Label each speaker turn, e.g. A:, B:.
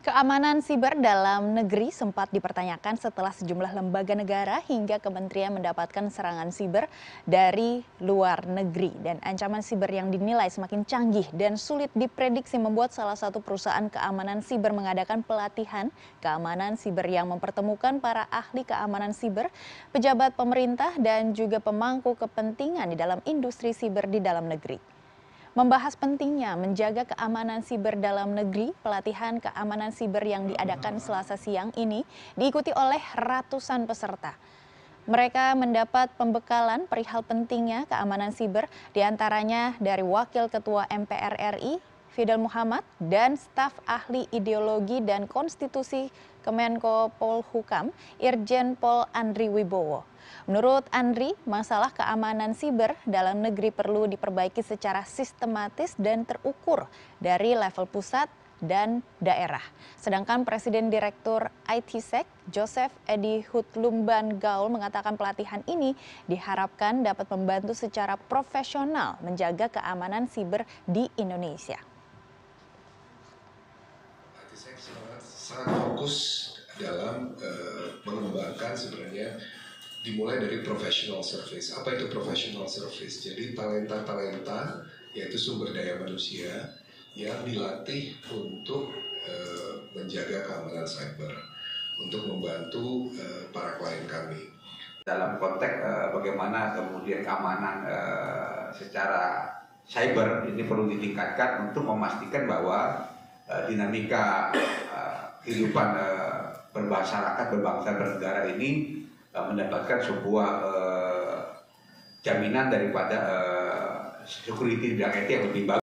A: Keamanan siber dalam negeri sempat dipertanyakan setelah sejumlah lembaga negara hingga kementerian mendapatkan serangan siber dari luar negeri. Dan ancaman siber yang dinilai semakin canggih dan sulit diprediksi membuat salah satu perusahaan keamanan siber mengadakan pelatihan keamanan siber yang mempertemukan para ahli keamanan siber, pejabat pemerintah, dan juga pemangku kepentingan di dalam industri siber di dalam negeri. Membahas pentingnya menjaga keamanan siber dalam negeri, pelatihan keamanan siber yang diadakan Selasa siang ini diikuti oleh ratusan peserta. Mereka mendapat pembekalan perihal pentingnya keamanan siber, diantaranya dari Wakil Ketua MPR RI, Fidel Muhammad, dan staf ahli ideologi dan konstitusi Kemenko Polhukam, Irjen Pol Andri Wibowo. Menurut Andri, masalah keamanan siber dalam negeri perlu diperbaiki secara sistematis dan terukur dari level pusat dan daerah. Sedangkan Presiden Direktur ITSEC, Joseph Edi Hutlumban Gaul, mengatakan pelatihan ini diharapkan dapat membantu secara profesional menjaga keamanan siber di Indonesia.
B: ITSEC sangat fokus dalam mengembangkan sebenarnya dimulai dari professional service. Apa itu professional service? Jadi talenta-talenta, yaitu sumber daya manusia yang dilatih untuk menjaga keamanan cyber, untuk membantu para klien kami.
C: Dalam konteks bagaimana kemudian keamanan secara cyber ini perlu ditingkatkan untuk memastikan bahwa dinamika kehidupan bermasyarakat, berbangsa, bernegara ini mendapatkan sebuah jaminan daripada security di bidang IT yang lebih bagus.